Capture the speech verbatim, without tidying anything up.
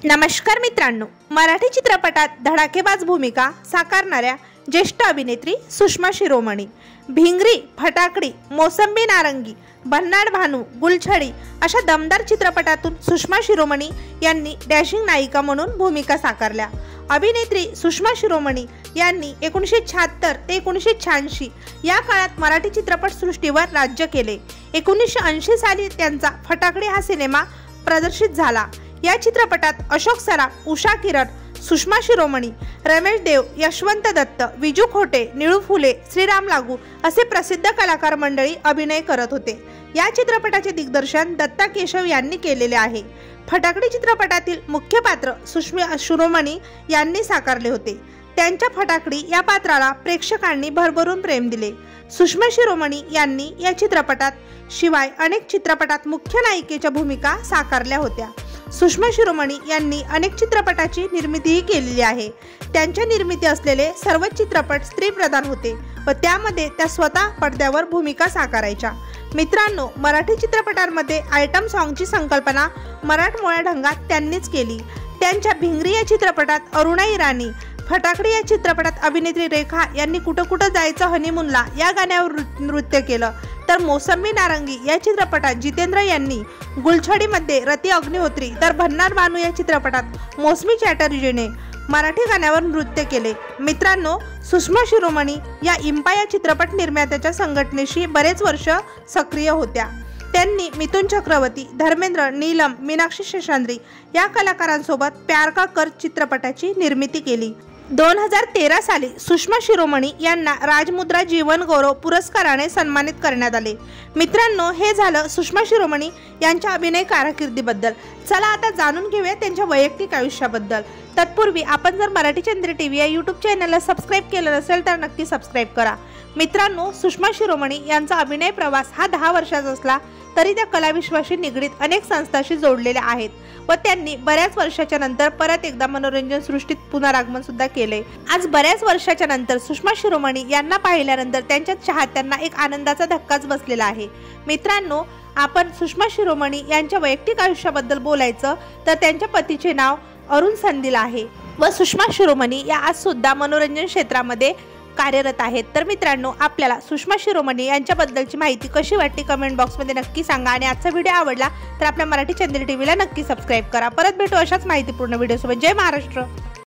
नमस्कार मित्रांनो, मराठी चित्रपटात धडाकेबाज भूमिका साकारणाऱ्या ज्येष्ठ अभिनेत्री सुषमा शिरोमणी भिंगरी, फटाकडी, मोसंबी नारंगी, भन्नाड भानू, गुलछडी अशा दमदार चित्रपटातून सुषमा शिरोमणी यांनी डॅशिंग नायिका म्हणून भूमिका साकारल्या। अभिनेत्री सुषमा शिरोमणी यांनी एकोणीसशे शहात्तर ते एकोणीसशे शहाऐंशी या काळात मराठी चित्रपटसृष्टीवर राज्य केले। एकोणीसशे ऐंशी साली त्यांचा फटाकडी हा सिनेमा प्रदर्शित झाला। या चित्रपटात अशोक सराफ, उषा किरण, सुषमा शिरोमणी, रमेश देव, यशवंत दत्त, विजू खोटे, निळू फुले, श्रीराम लागू असे प्रसिद्ध कलाकार मंडळी अभिनय करत होते। या चित्रपटाचे दिग्दर्शन दत्ता केशव यांनी केलेले आहे। फटाकडी चित्रपटातील मुख्य पात्र सुषमा शिरोमणी यांनी साकारले होते। त्यांच्या फटाकडी या पात्राला प्रेक्षकांनी भरभरून प्रेम दिले। सुषमा शिरोमणी यांनी या चित्रपटात शिवाय अनेक चित्रपटात मुख्य नायिकेच्या भूमिका साकारल्या होत्या। सुषमा शिरोमणी यांनी अनेक चित्रपटाची निर्मितीही केलेली आहे। त्यांच्या निर्मिती असलेले सर्व चित्रपट स्त्रीप्रधान होते व त्यामध्ये त्या स्वतः पडद्यावर भूमिका साकारायच्या। मित्रांनो, मराठी चित्रपटांमध्ये आयटम सॉन्गची संकल्पना मराठमोळ्या ढंगात त्यांनीच केली। त्यांच्या भिंगरी या चित्रपटात अरुणा इराणी, फटाकडी या चित्रपटात अभिनेत्री रेखा यांनी कुठं कुठं जायचं हनीमूनला या गाण्यावर नृत्य केलं, तर मोसंबी नारंगी या चित्रपटात जितेंद्र यांनी, गुलछडीमध्ये रती अग्निहोत्री, तर भन्नाड भानू या चित्रपटात मौसमी चॅटर्जीने मराठी गाण्यावर नृत्य केले। मित्रांनो, सुषमा शिरोमणी या इम्पा या चित्रपट निर्मात्याच्या संघटनेशी बरेच वर्ष सक्रिय होत्या। त्यांनी मिथुन चक्रवर्ती, धर्मेंद्र, नीलम, मीनाक्षी शेषाद्री या कलाकारांसोबत प्यार का कर चित्रपटाची निर्मिती केली। दोन हजार तेरा साली सुषमा शिरोमणी यांना राजमुद्रा जीवन गौरव पुरस्काराने सन्मानित करण्यात आले। मित्रांनो, हे झालं सुषमा शिरोमणी यांच्या अभिनय कारकिर्दीबद्दल। चला आता जाणून घेऊया त्यांच्या वैयक्तिक आयुष्याबद्दल। तत्पूर्वी आपण जर मराठी चंद्र टीव्ही या यूट्यूब चॅनलला सबस्क्राईब केलं नसेल तर नक्की सबस्क्राईब करा। मित्रांनो, सुषमा शिरोमणी यांचा अभिनय प्रवास हा दहा वर्षाचा असला तरी त्या कलाविश्वाशी निगडीत अनेक संस्थांशी जोडलेल्या आहेत व त्यांनी बऱ्याच वर्षाच्या नंतर परत एकदा मनोरंजन सृष्टीत पुनरागमन सुद्धा केले। आज बऱ्याच वर्षाच्या नंतर सुषमा शिरोमणी यांना पाहिल्यानंतर त्यांच्या चाहत्यांना एक आनंदाचा धक्काच बसलेला आहे। मित्रांनो, आपण सुषमा शिरोमणी यांच्या वैयक्तिक आयुष्याबद्दल बोलायचं तर त्यांच्या पतीचे नाव अरुण संदिल आहे व सुषमा शिरोमणी या आज सुद्धा मनोरंजन क्षेत्रामध्ये कार्यरत आहेत। तर मित्रांनो, आपल्याला सुषमा शिरोमणी यांच्याबद्दलची माहिती कशी वाटते कमेंट बॉक्समध्ये नक्की सांगा आणि आजचा व्हिडिओ आवडला तर आपल्या मराठी चंद्र टीव्हीला नक्की सबस्क्राईब करा। परत भेटू अशाच माहितीपूर्ण व्हिडिओसोबत। जय महाराष्ट्र।